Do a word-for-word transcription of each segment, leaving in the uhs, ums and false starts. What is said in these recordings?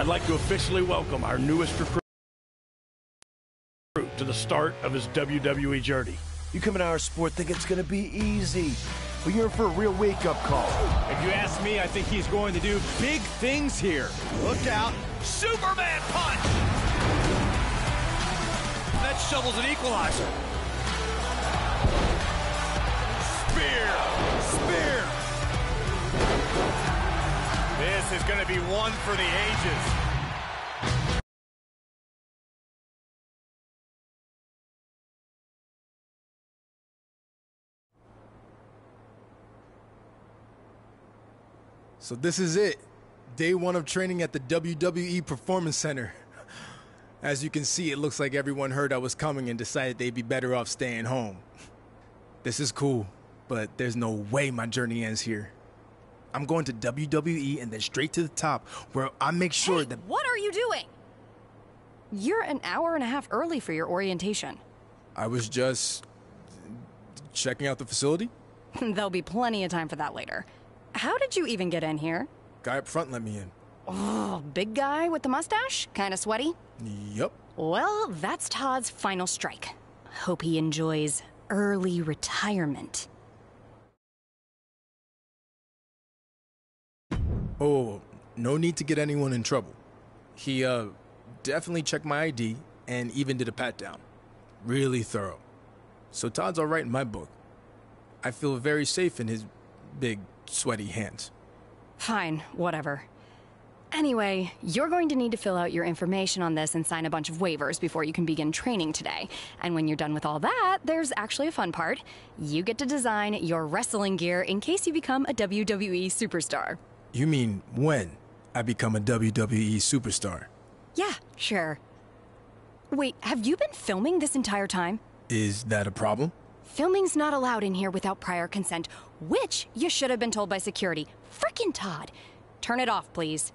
I'd like to officially welcome our newest recruit to the start of his W W E journey. You come in our sport thinking it's going to be easy, but you're in for a real wake-up call. If you ask me, I think he's going to do big things here. Look out. Superman punch! That shovels an equalizer. Spear! Spear! This is going to be one for the ages. So this is it. Day one of training at the W W E Performance Center. As you can see, it looks like everyone heard I was coming and decided they'd be better off staying home. This is cool, but there's no way my journey ends here. I'm going to W W E and then straight to the top, where I make sure hey, that... what are you doing? You're an hour and a half early for your orientation. I was just... checking out the facility? There'll be plenty of time for that later. How did you even get in here? Guy up front let me in. Oh, big guy with the mustache? Kinda sweaty? Yup. Well, that's Todd's final strike. Hope he enjoys early retirement. Oh, no need to get anyone in trouble. He, uh, definitely checked my I D and even did a pat-down. Really thorough. So Todd's alright in my book. I feel very safe in his big, sweaty hands. Fine, whatever. Anyway, you're going to need to fill out your information on this and sign a bunch of waivers before you can begin training today. And when you're done with all that, there's actually a fun part. You get to design your wrestling gear in case you become a W W E superstar. You mean when I become a W W E superstar? Yeah, sure. Wait, have you been filming this entire time? Is that a problem? Filming's not allowed in here without prior consent, which you should have been told by security. Frickin' Todd. Turn it off, please.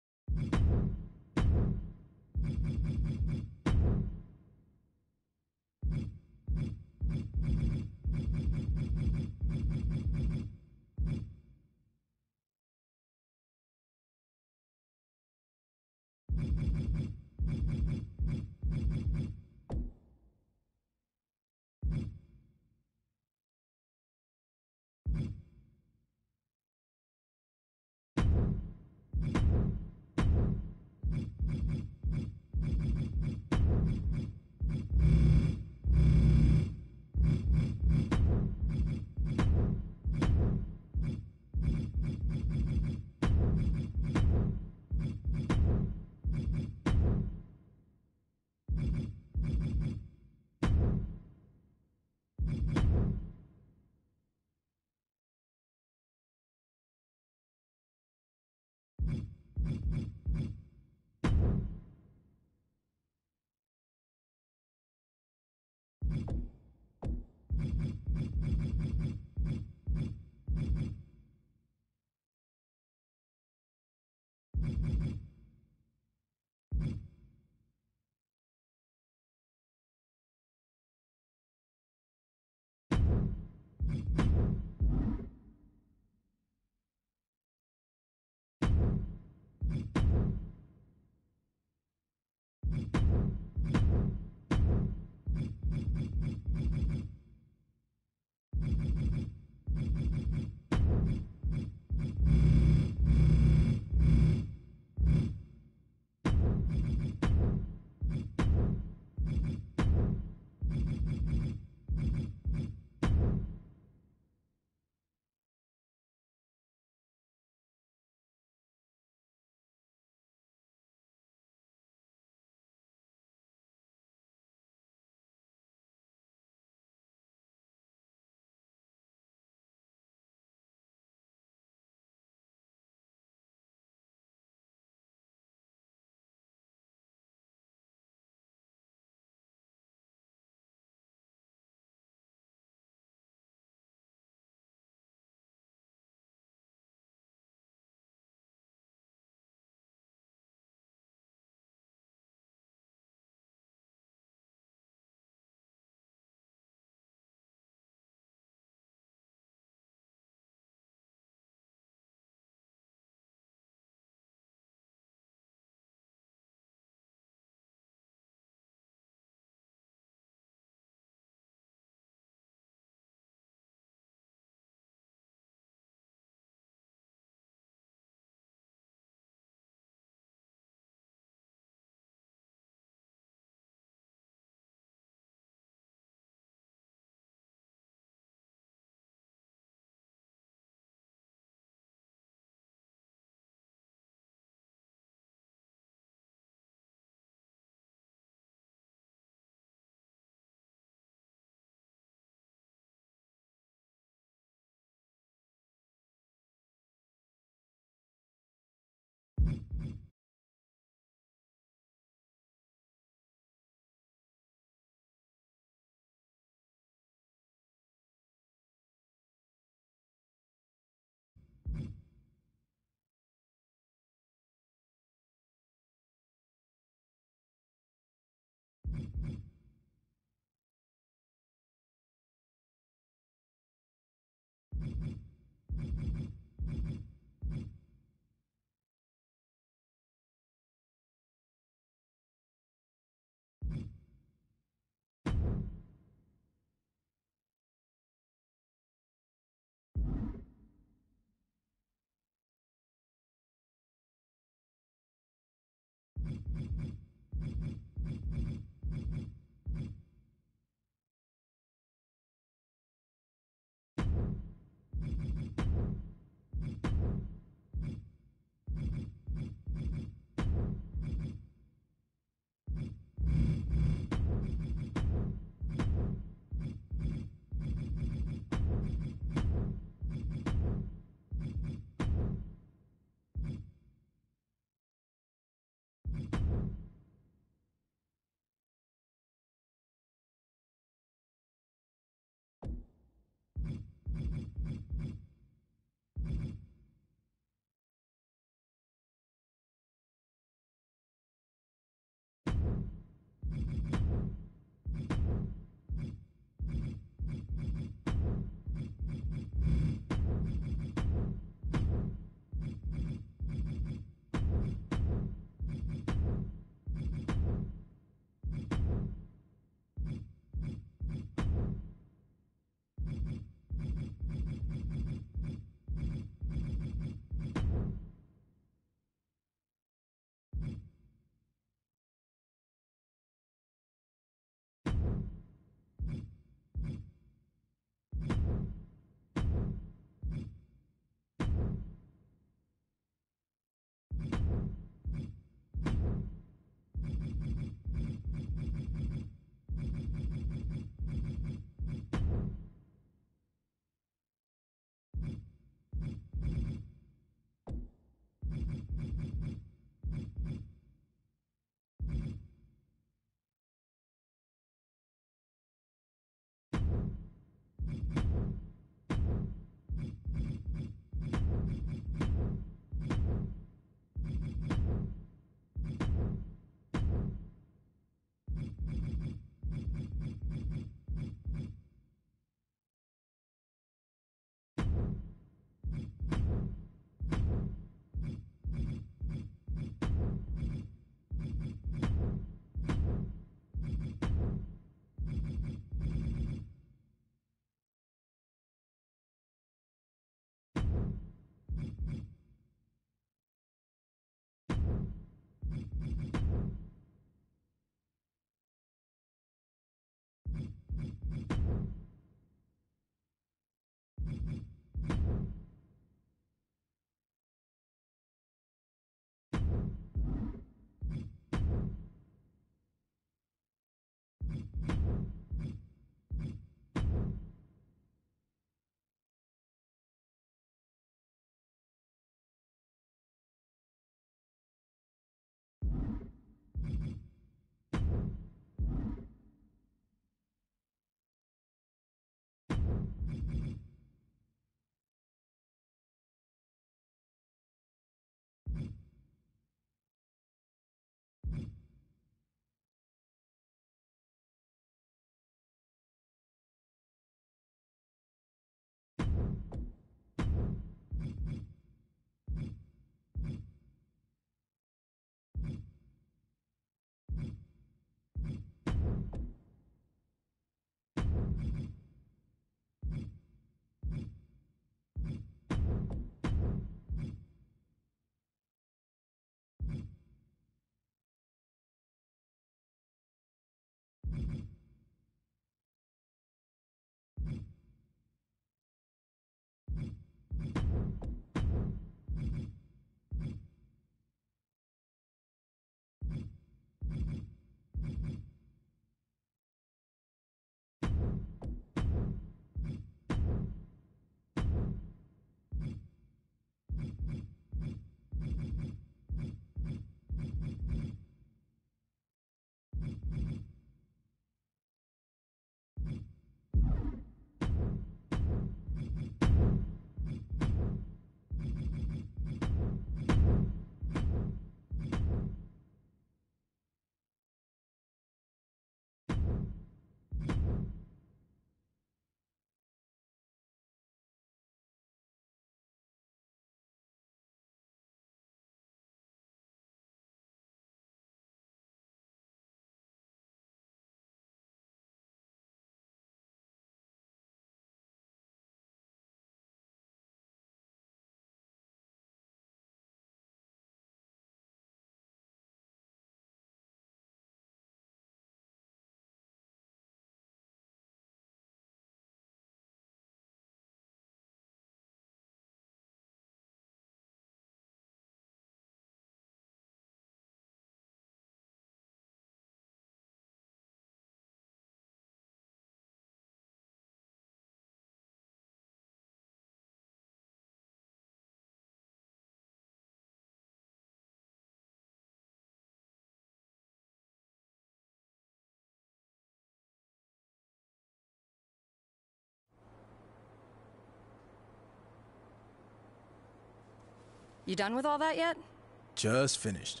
You done with all that yet? Just finished.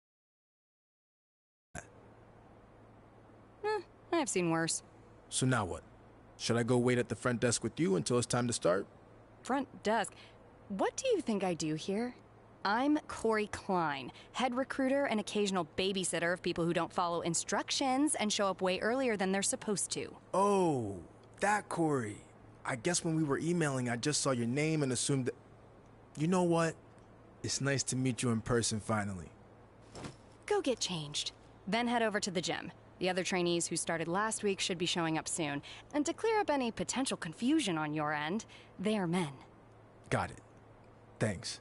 Eh, I've seen worse. So now what? Should I go wait at the front desk with you until it's time to start? Front desk. What do you think I do here? I'm Corey Klein, head recruiter and occasional babysitter of people who don't follow instructions and show up way earlier than they're supposed to. Oh, that Corey. I guess when we were emailing, I just saw your name and assumed that... You know what? It's nice to meet you in person finally. Go get changed. Then head over to the gym. The other trainees who started last week should be showing up soon. And to clear up any potential confusion on your end, they are men. Got it. Thanks.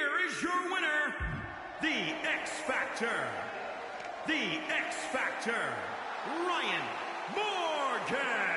Here is your winner, the X Factor, the X Factor, Ryan Morgan.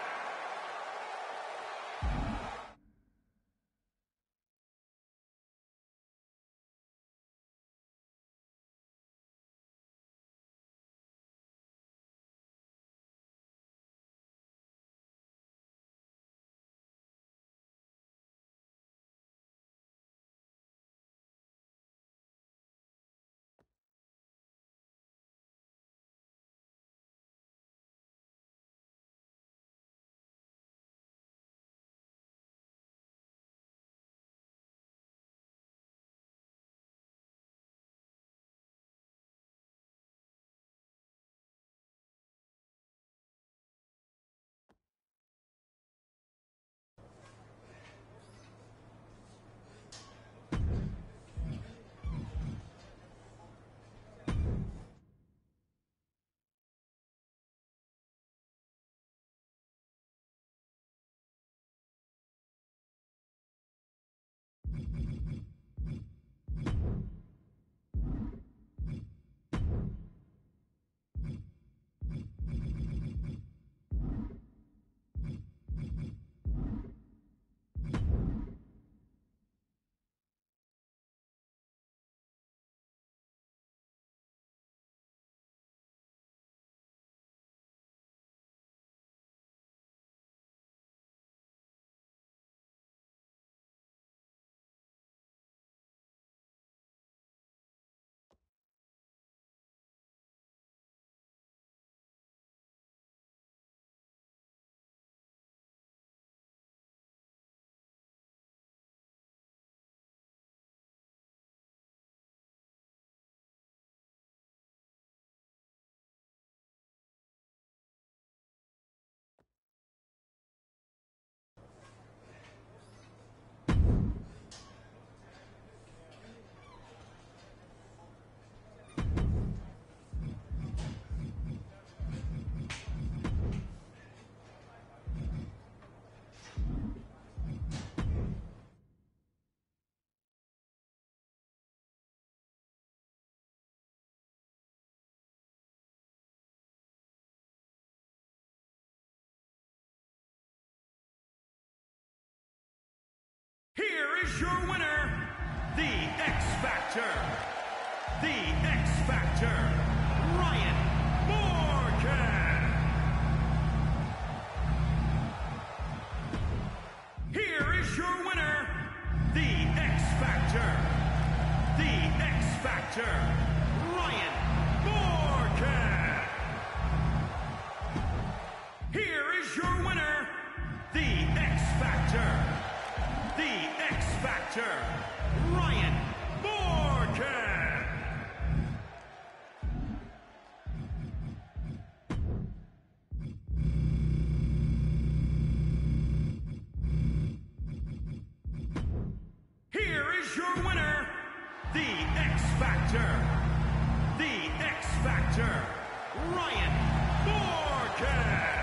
Here is your winner, the X Factor, the X Factor, Ryan Morgan. Here is your winner, the X Factor, the X Factor, Ryan Morgan. Here is your winner, the X Factor, the X Factor, Ryan Morgan. Here is your winner, the X Factor, the X Factor, Ryan Morgan.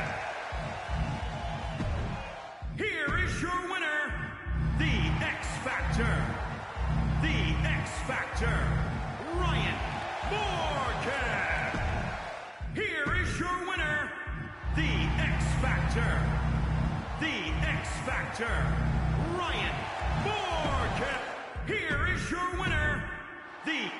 Here is your winner, the X Factor, the X Factor, Ryan Morgan. Here is your winner, the X Factor, the X Factor, Ryan Morgan. Here is your winner, the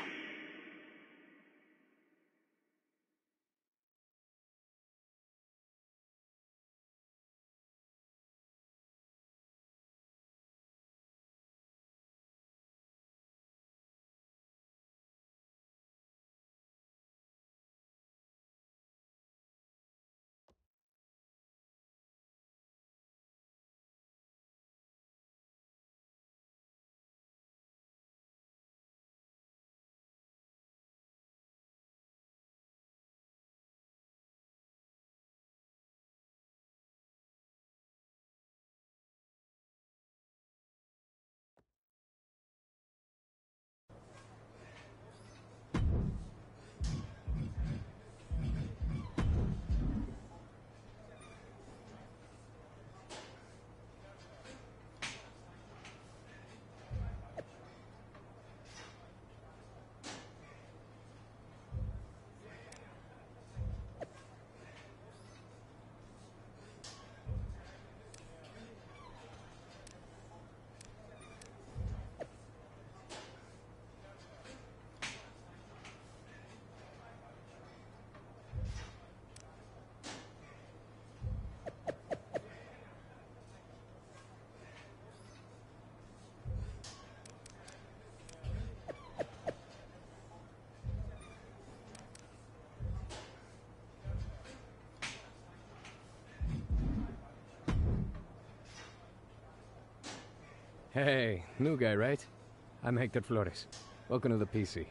Hey, new guy, right? I'm Hector Flores. Welcome to the P C.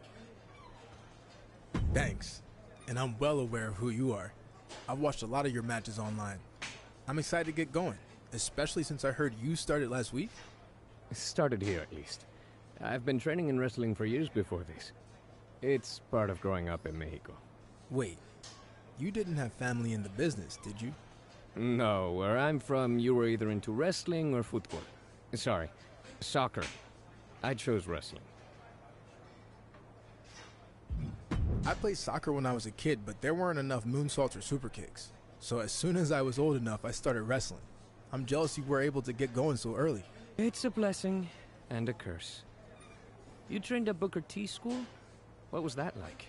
Thanks. And I'm well aware of who you are. I've watched a lot of your matches online. I'm excited to get going, especially since I heard you started last week. Started here, at least. I've been training in wrestling for years before this. It's part of growing up in Mexico. Wait, you didn't have family in the business, did you? No, where I'm from, you were either into wrestling or football. Sorry, soccer. I chose wrestling. I played soccer when I was a kid, but there weren't enough moonsaults or super kicks. So as soon as I was old enough, I started wrestling. I'm jealous you were able to get going so early. It's a blessing and a curse. You trained at Booker T school? What was that like?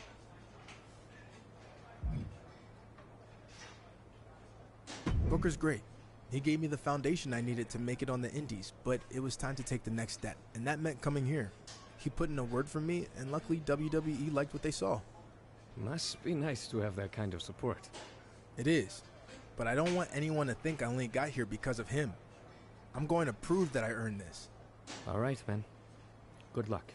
Booker's great. He gave me the foundation I needed to make it on the indies, but it was time to take the next step, and that meant coming here. He put in a word for me, and luckily W W E liked what they saw. Must be nice to have that kind of support. It is, but I don't want anyone to think I only got here because of him. I'm going to prove that I earned this. All right, man. Good luck.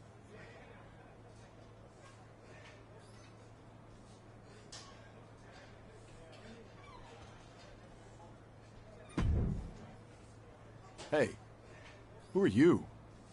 Hey, who are you?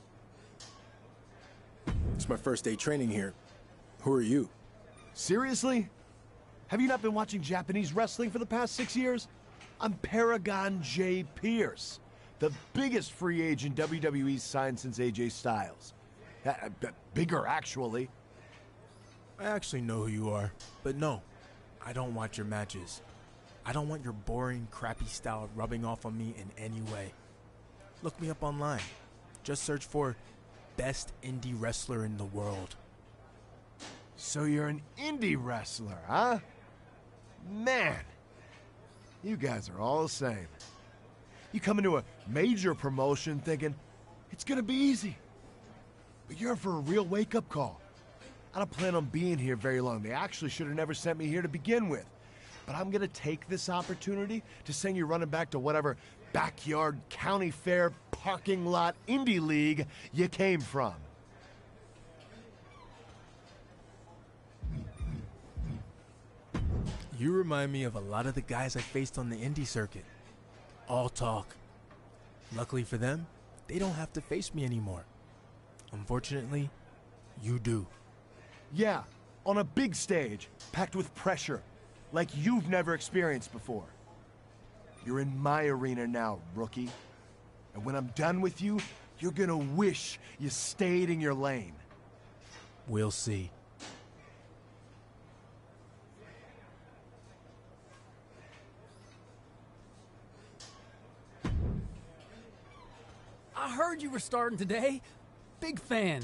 It's my first day training here. Who are you? Seriously? Have you not been watching Japanese wrestling for the past six years? I'm Paragon J. Pierce, the biggest free agent W W E's signed since A J Styles. Uh, uh, bigger, actually. I actually know who you are, but no, I don't watch your matches. I don't want your boring, crappy style rubbing off on me in any way. Look me up online. Just search for best indie wrestler in the world. So you're an indie wrestler, huh? Man, you guys are all the same. You come into a major promotion thinking it's gonna be easy. But you're in for a real wake-up call. I don't plan on being here very long. They actually should have never sent me here to begin with. But I'm gonna take this opportunity to send you running back to whatever backyard county fair parking lot indie league you came from. You remind me of a lot of the guys I faced on the indie circuit. All talk. Luckily for them, they don't have to face me anymore. Unfortunately, you do. Yeah, on a big stage, packed with pressure, like you've never experienced before. You're in my arena now, rookie. And when I'm done with you, you're gonna wish you stayed in your lane. We'll see. I heard you were starting today. Big fan.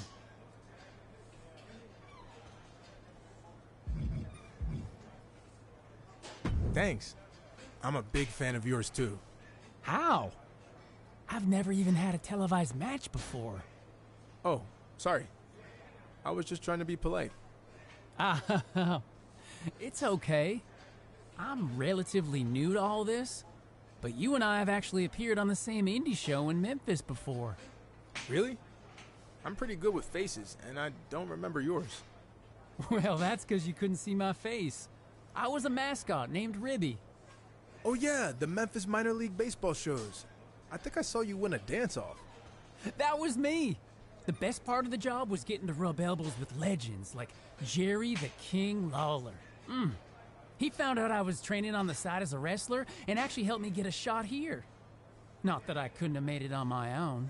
Thanks. I'm a big fan of yours too. How? I've never even had a televised match before. Oh, sorry. I was just trying to be polite. Ah, it's okay. I'm relatively new to all this, but you and I have actually appeared on the same indie show in Memphis before. Really? I'm pretty good with faces, and I don't remember yours. Well, that's because you couldn't see my face. I was a mascot named Ribby. Oh yeah, the Memphis minor league baseball shows. I think I saw you win a dance-off. That was me. The best part of the job was getting to rub elbows with legends like Jerry the King Lawler. Mm. He found out I was training on the side as a wrestler and actually helped me get a shot here. Not that I couldn't have made it on my own.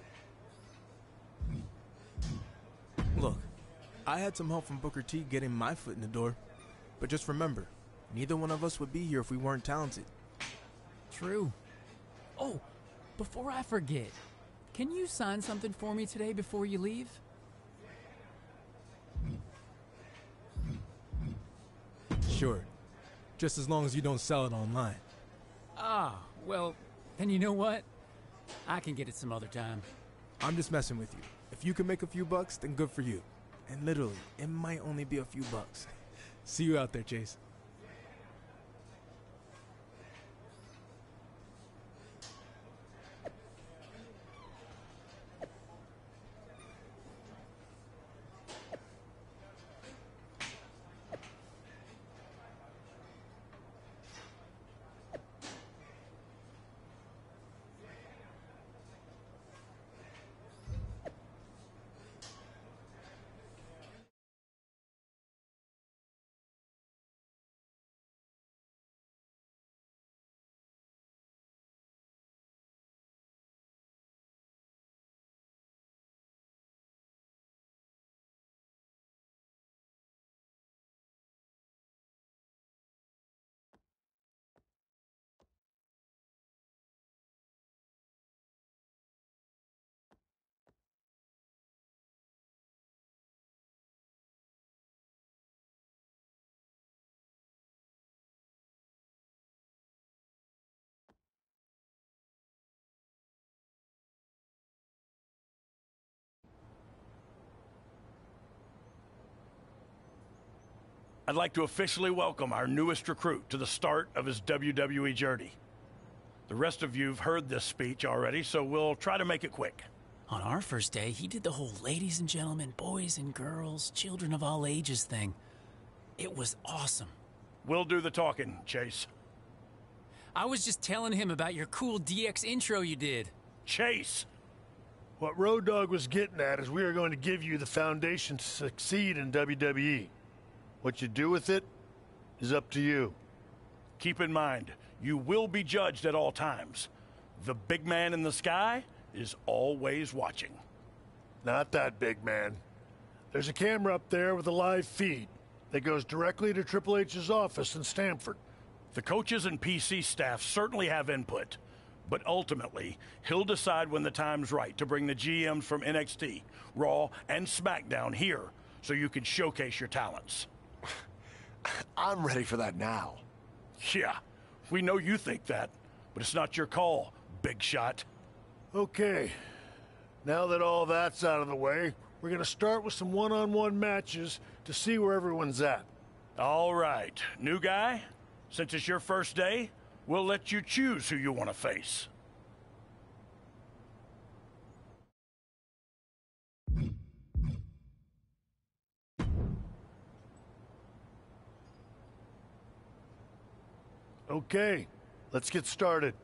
Look, I had some help from Booker T getting my foot in the door. But just remember, neither one of us would be here if we weren't talented. True. Oh, before I forget, can you sign something for me today before you leave? Sure. Just as long as you don't sell it online. Ah, well, then you know what? I can get it some other time. I'm just messing with you. If you can make a few bucks, then good for you. And literally, it might only be a few bucks. See you out there, Chase. I'd like to officially welcome our newest recruit to the start of his W W E journey. The rest of you've heard this speech already, so we'll try to make it quick. On our first day, he did the whole ladies and gentlemen, boys and girls, children of all ages thing. It was awesome. We'll do the talking, Chase. I was just telling him about your cool D X intro you did. Chase! What Road Dogg was getting at is we are going to give you the foundation to succeed in W W E. What you do with it is up to you. Keep in mind, you will be judged at all times. The big man in the sky is always watching. Not that big man. There's a camera up there with a live feed that goes directly to Triple H's office in Stamford. The coaches and P C staff certainly have input, but ultimately, he'll decide when the time's right to bring the G Ms from N X T, Raw, and SmackDown here so you can showcase your talents. I'm ready for that now. Yeah, we know you think that, but it's not your call, big shot. Okay, now that all that's out of the way, we're going to start with some one-on-one matches to see where everyone's at. All right, new guy, since it's your first day, we'll let you choose who you want to face. Okay, let's get started.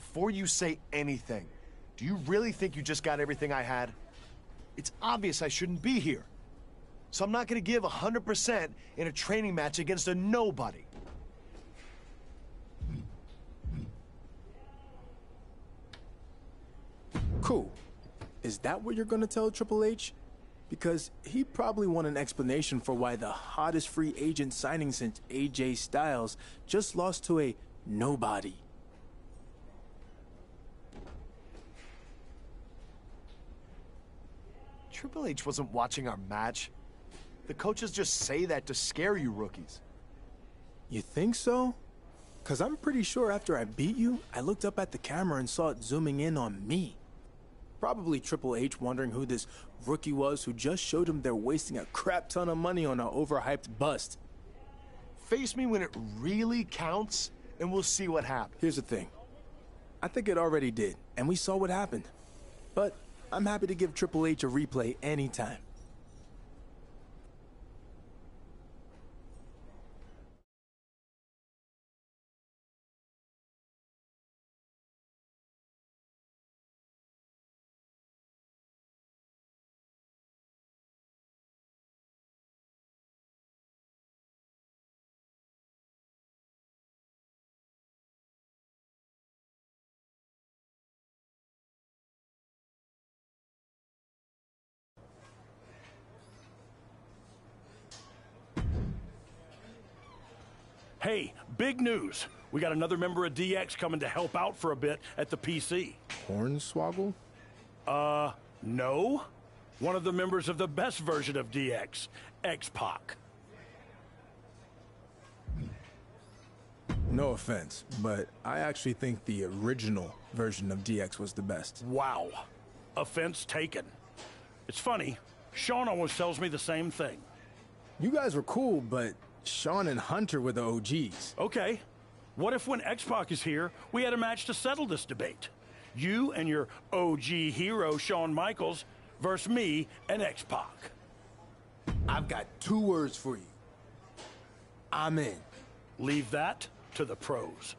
before you say anything, do you really think you just got everything I had? It's obvious I shouldn't be here. So I'm not gonna give one hundred percent in a training match against a nobody. Cool. Is that what you're gonna tell Triple H? Because he probably want an explanation for why the hottest free agent signing since A J Styles just lost to a nobody. Triple H wasn't watching our match. The coaches just say that to scare you rookies. You think so? Cause I'm pretty sure after I beat you, I looked up at the camera and saw it zooming in on me. Probably Triple H wondering who this rookie was who just showed him they're wasting a crap ton of money on an overhyped bust. Face me when it really counts, and we'll see what happens. Here's the thing. I think it already did, and we saw what happened. But I'm happy to give Triple H a replay anytime. Hey, big news. We got another member of D X coming to help out for a bit at the P C. Hornswoggle? Uh, no. One of the members of the best version of D X, X-Pac. No offense, but I actually think the original version of D X was the best. Wow. Offense taken. It's funny, Sean always tells me the same thing. You guys were cool, but Sean and Hunter were the O Gs. Okay. What if when X-Pac is here, we had a match to settle this debate? You and your O G hero, Shawn Michaels, versus me and X-Pac. I've got two words for you. I'm in. Leave that to the pros.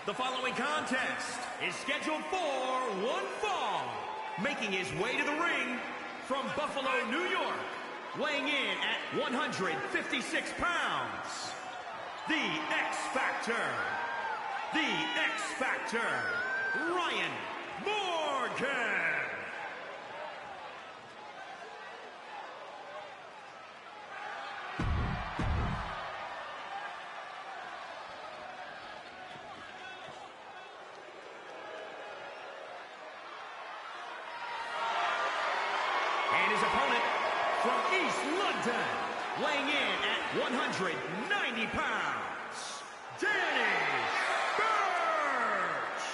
The following contest is scheduled for one fall. Making his way to the ring from Buffalo, New York, weighing in at one hundred fifty-six pounds, the X Factor. The X Factor, Ryan Morgan. And his opponent from East London, weighing in at one hundred ninety pounds, Danny Burch.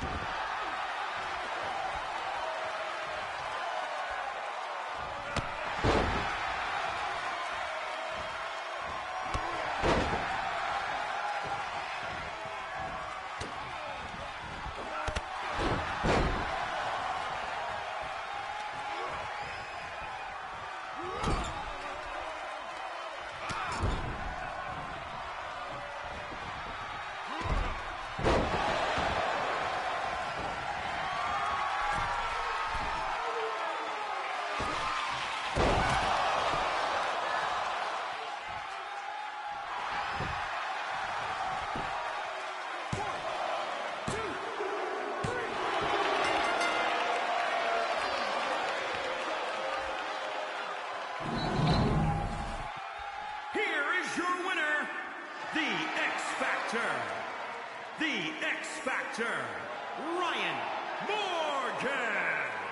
The X Factor, Ryan Morgan.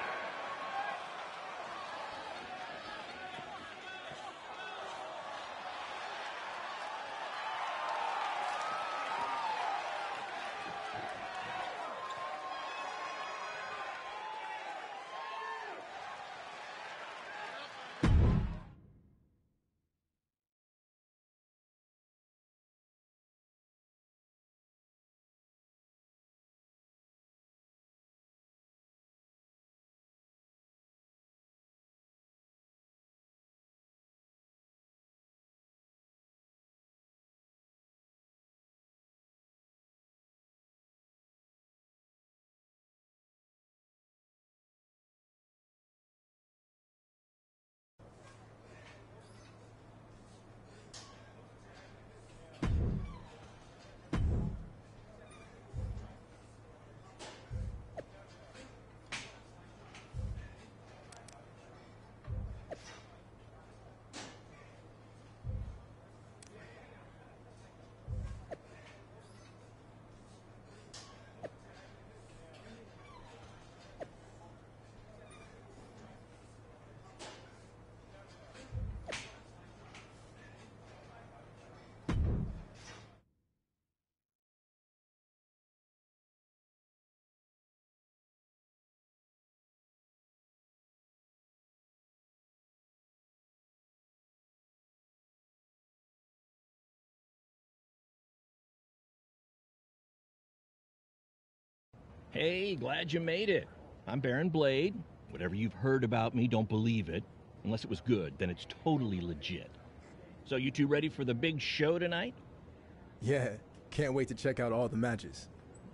Hey, glad you made it. I'm Baron Blade. Whatever you've heard about me, don't believe it. Unless it was good, then it's totally legit. So you two ready for the big show tonight? Yeah, can't wait to check out all the matches.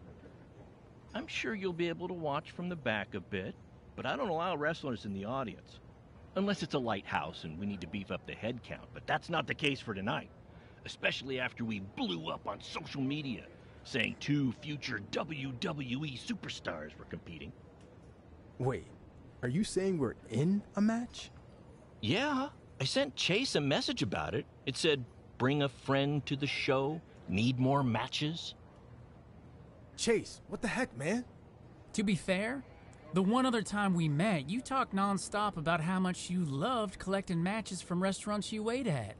I'm sure you'll be able to watch from the back a bit, but I don't allow wrestlers in the audience. Unless it's a light house and we need to beef up the head count, but that's not the case for tonight. Especially after we blew up on social media, saying two future W W E superstars were competing. Wait, are you saying we're in a match? Yeah, I sent Chase a message about it. It said, bring a friend to the show, need more matches. Chase, what the heck, man? To be fair, the one other time we met, you talked nonstop about how much you loved collecting matches from restaurants you ate at.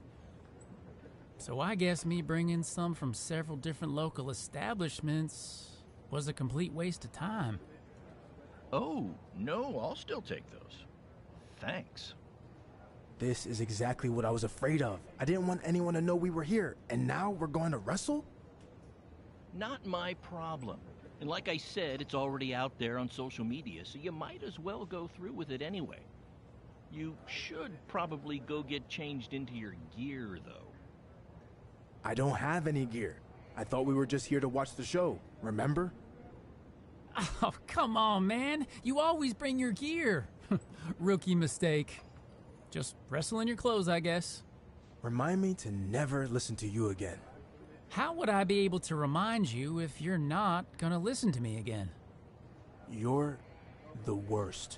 So I guess me bringing some from several different local establishments was a complete waste of time. Oh, no, I'll still take those. Thanks. This is exactly what I was afraid of. I didn't want anyone to know we were here, and now we're going to wrestle? Not my problem. And like I said, it's already out there on social media, so you might as well go through with it anyway. You should probably go get changed into your gear, though. I don't have any gear. I thought we were just here to watch the show, remember? Oh, come on, man. You always bring your gear. Rookie mistake. Just wrestle in your clothes, I guess. Remind me to never listen to you again. How would I be able to remind you if you're not gonna listen to me again? You're the worst.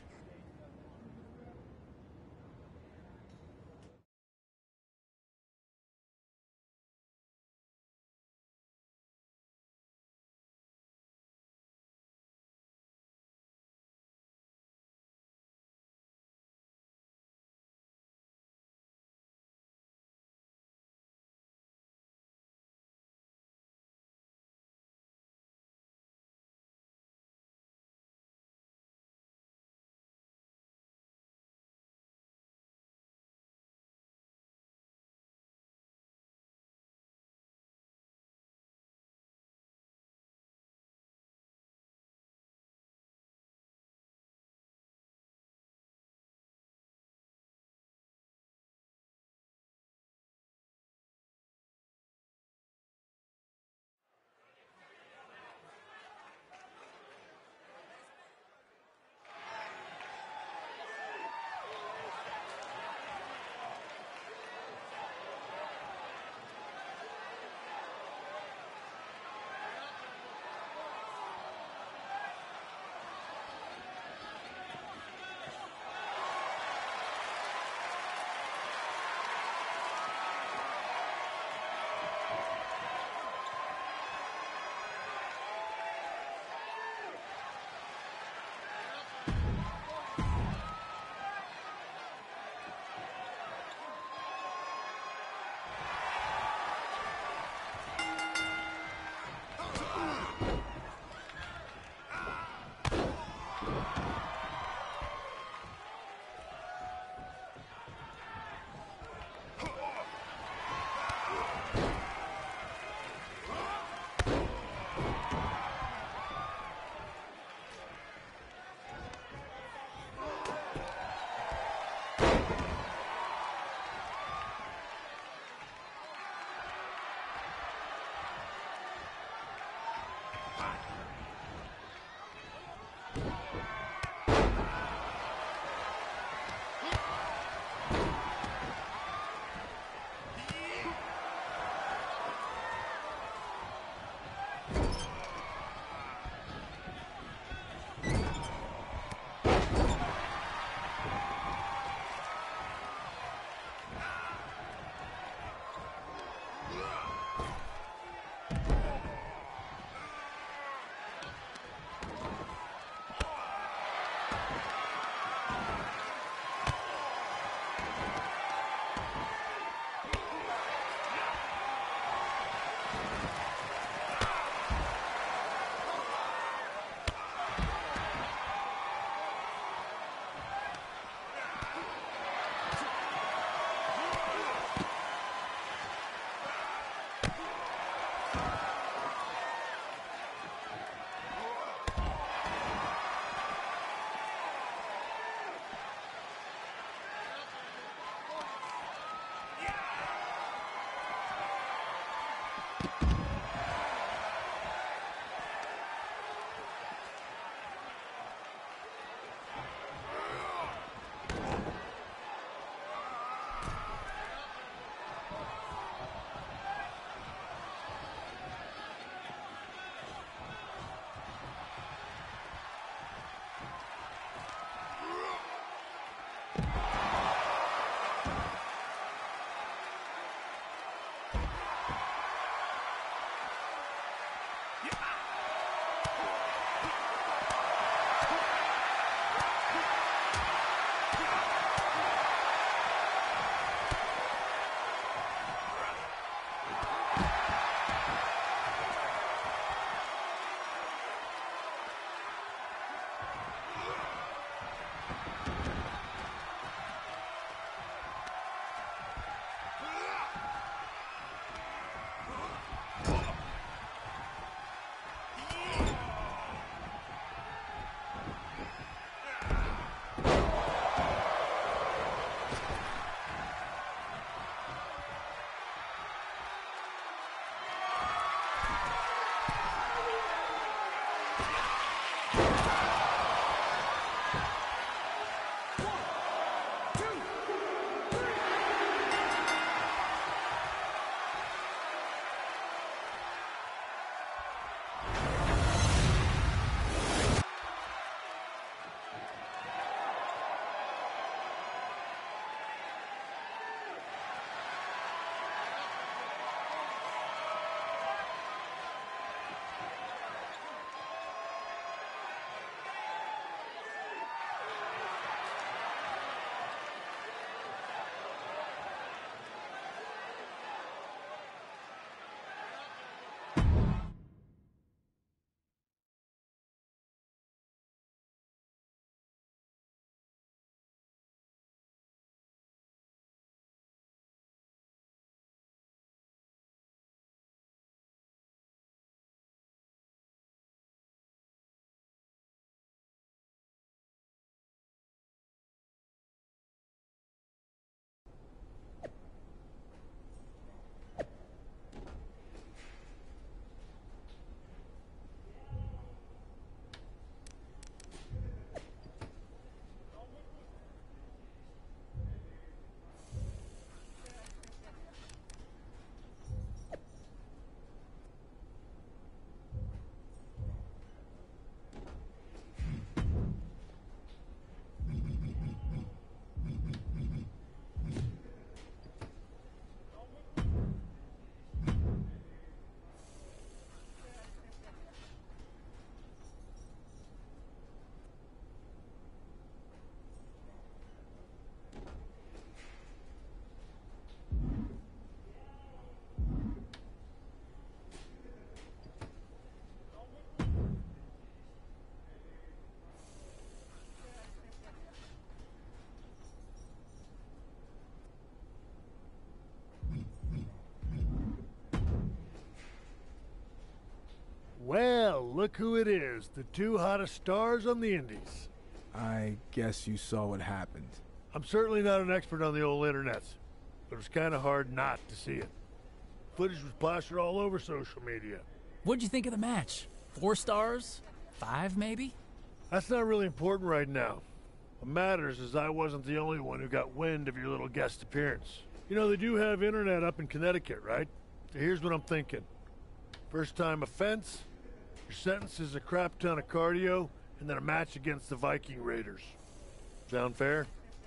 look who it is, the two hottest stars on the Indies. I guess you saw what happened. I'm certainly not an expert on the old internets, but it was kind of hard not to see it. Footage was plastered all over social media. What'd you think of the match? Four stars? Five, maybe? That's not really important right now. What matters is I wasn't the only one who got wind of your little guest appearance. You know, they do have internet up in Connecticut, right? So here's what I'm thinking. First time offense, your sentence is a crap ton of cardio, and then a match against the Viking Raiders. Sound fair?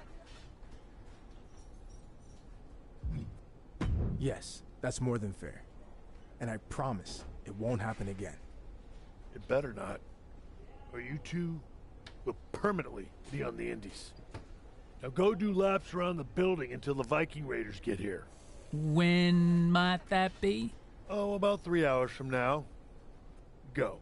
Yes, that's more than fair. And I promise it won't happen again. It better not, or you two will permanently be on the Indies. Now go do laps around the building until the Viking Raiders get here. When might that be? Oh, about three hours from now. Go.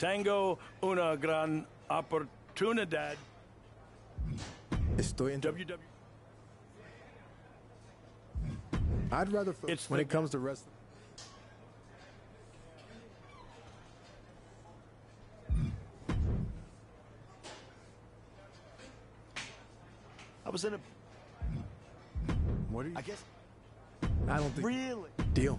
Tengo una gran oportunidad. Estoy in W W I'd rather fo- It's when the- it comes to wrestling. I was in a... What are you? I guess... I don't think. Really? Deal.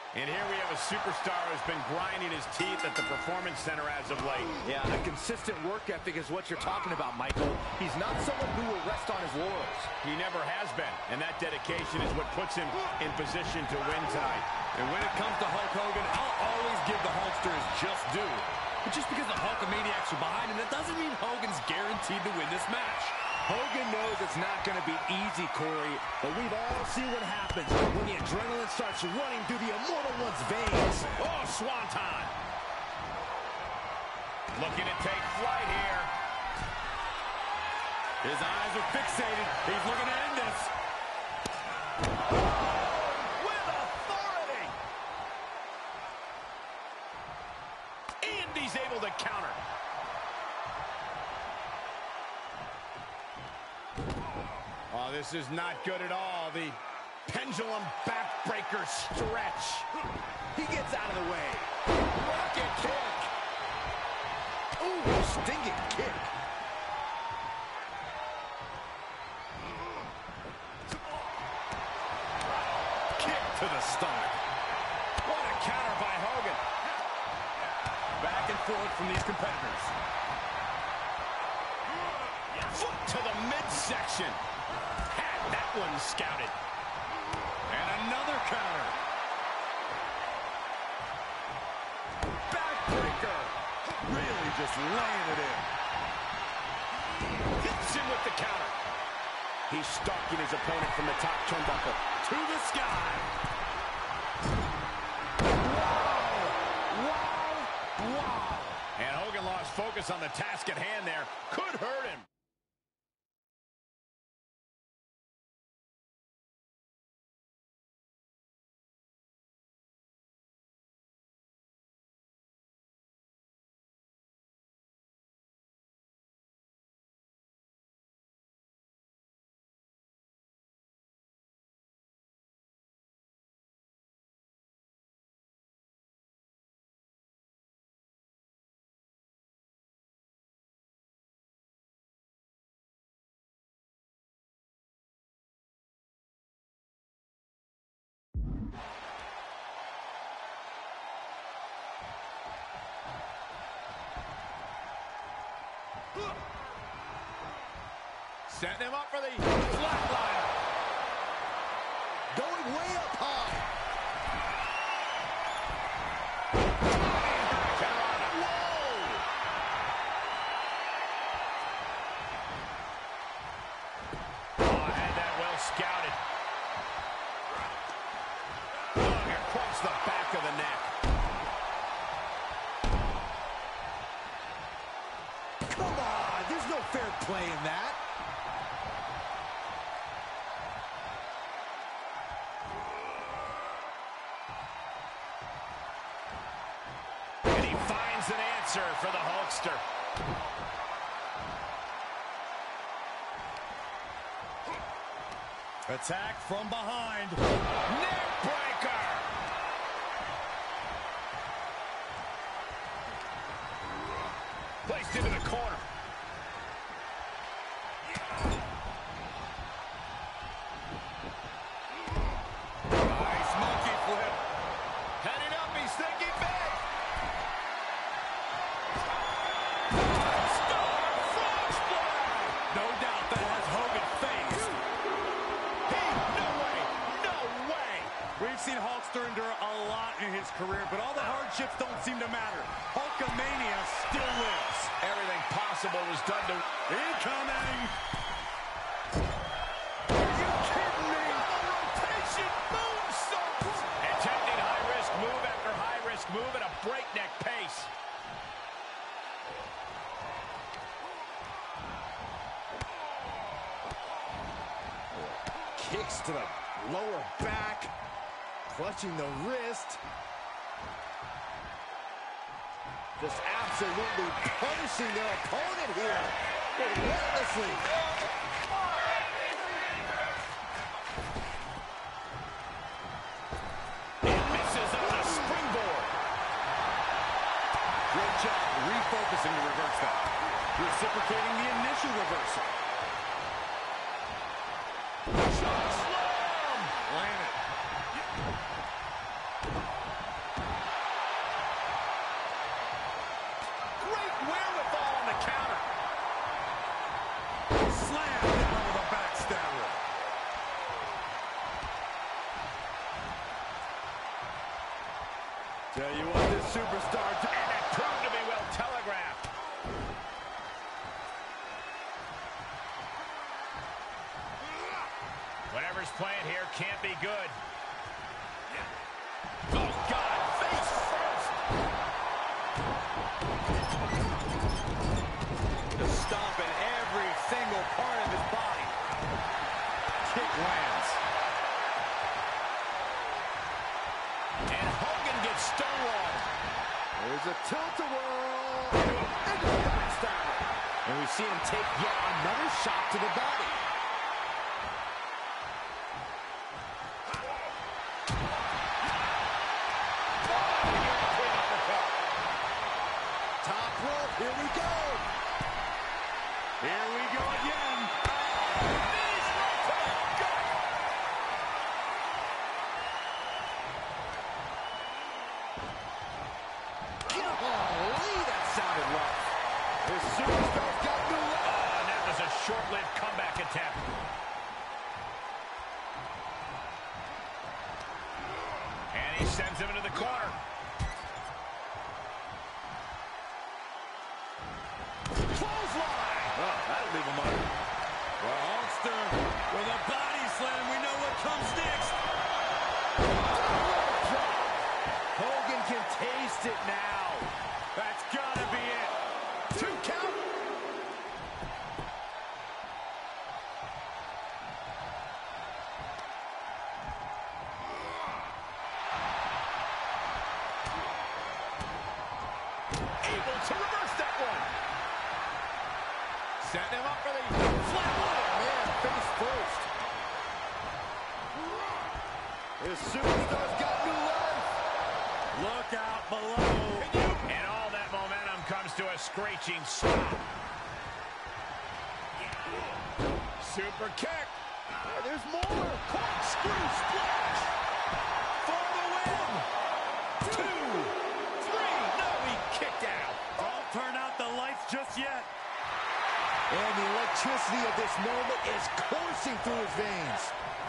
And here we have a superstar who's been grinding his teeth at the Performance Center as of late. Yeah, a consistent work ethic is what you're talking about, Michael. He's not someone who will rest on his laurels. He never has been, and that dedication is what puts him in position to win tonight. And when it comes to Hulk Hogan, I'll always give the Hulkster his just due. But just because the Hulkamaniacs are behind him, that doesn't mean Hogan's guaranteed to win this match. Hogan knows it's not going to be easy, Corey, but we've all seen what happens when the adrenaline starts running through the Immortal One's veins. Oh, Swanton. Looking to take flight here. His eyes are fixated. He's looking to end this. With authority. And he's able to counter. Oh, this is not good at all. The pendulum backbreaker stretch. He gets out of the way. Rocket kick. Ooh, stinging kick. Kick to the stomach. What a counter by Hogan. Back and forth from these competitors. Foot to the midsection. Had that one scouted. And another counter. Backbreaker. Really just laying it in. Hits him with the counter. He's stalking his opponent from the top turnbuckle. To the sky. Wow. Wow. Wow. And Hogan lost focus on the task at hand there. Could hurt him. Setting him up for the flatliner. Going way up high. Whoa! Oh, I had that well scouted. Oh, across the back of the neck. Come on, there's no fair play in that. An answer for the Hulkster. Attack from behind. Neck breaker. Placed into the corner. Nice monkey flip. Heading up, he's thinking big. No doubt that has Hogan phased. Hey, no way, no way. We've seen Hulkster endure a lot in his career, but all the hardships don't seem to matter. Hulkamania still lives. Everything possible was done to... Incoming! Are you kidding me? Rotation moonsault! Attempting high-risk move after high-risk move at a breakneck pace. Kicks to the lower back, clutching the wrist. Just absolutely punishing their opponent here, relentlessly. It misses on the springboard. Great job refocusing to reverse that. Reciprocating the initial reversal. Slam! Land it. Tell you what, this superstar... And it proved to be well telegraphed. Whatever's playing here can't be good. Oh, God, face first. Just stomping every single part of his body. Kick lands. And Hogan gets stonewalled. There's a tilt-a-whirl into the backstabber. And we see him take yet another shot to the body. Top rope, here we go. Here we go again. Knees right to the gut. Golly, that sounded rough. This superstar's got new life. Oh, and that was a short-lived comeback attempt. And he sends him into the corner. Clothesline. Oh, that'll leave him up. The Hulkster with a body slam. We know what comes next. Hogan can taste it now. That's gotta be it. Two count. Able to reverse that one. Setting him up for the flatline. Man, face first. This superstar's got new life. Look out below. And all that momentum comes to a screeching stop. Super kick. Yeah, there's more. Corkscrew splash. For the win. Two. Three. No, he kicked out. Don't turn out the lights just yet. And the electricity of this moment is coursing through his veins.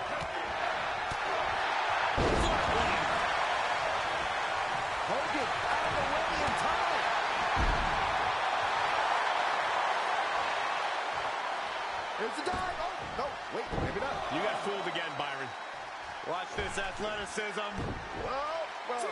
Hogan out of the way in time. Here's the dive. Oh, no, wait, maybe not. You got fooled again, Byron. Watch this athleticism. Whoa, whoa.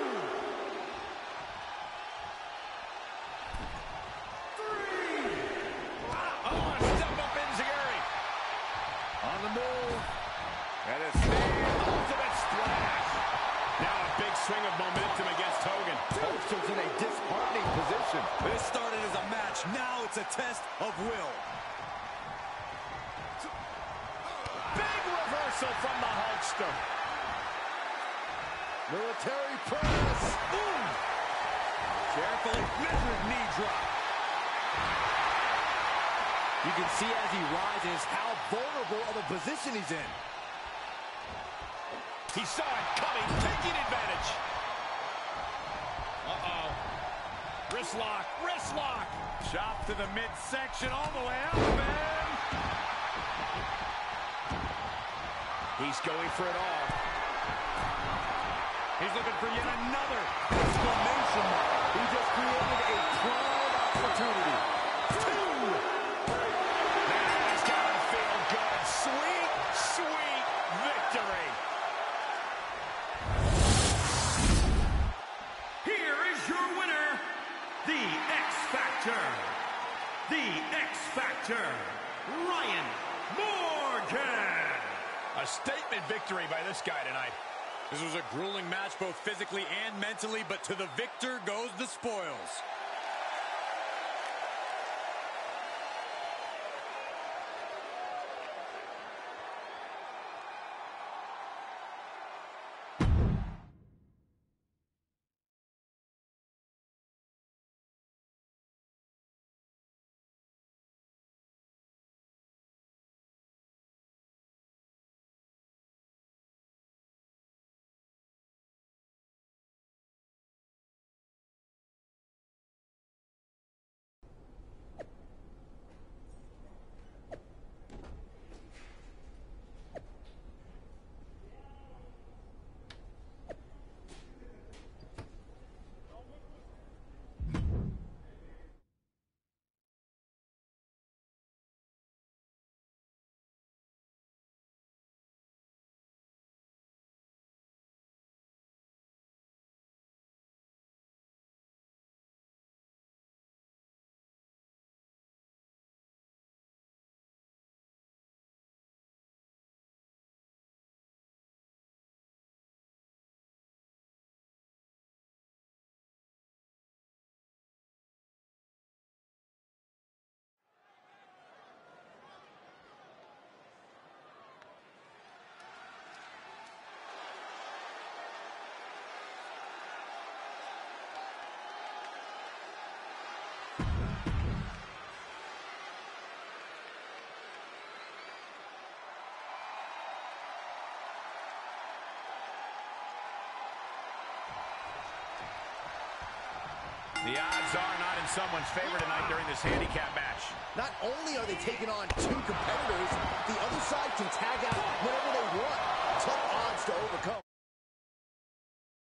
Oh, a step up Enziguri. On the move. And a stand. Ultimate splash. Now a big swing of momentum against Hogan. Hulkster's in a disheartening position. This started as a match. Now it's a test of will. Big reversal from the Hulkster. Military press. Boom. Carefully measured knee drop. You can see as he rises how vulnerable of a position he's in. He saw it coming, taking advantage. Uh-oh. Wrist lock, wrist lock. Chop to the midsection all the way up, man. He's going for it all. He's looking for yet another exclamation mark. He just created a prime opportunity. Two. That's gotta feel good. Sweet, sweet victory. Here is your winner, the X Factor. The X Factor, Ryan Morgan. A statement victory by this guy tonight. This was a grueling match both physically and mentally, but to the victor goes the spoils. The odds are not in someone's favor tonight during this handicap match. Not only are they taking on two competitors, the other side can tag out whenever they want. Tough odds to overcome.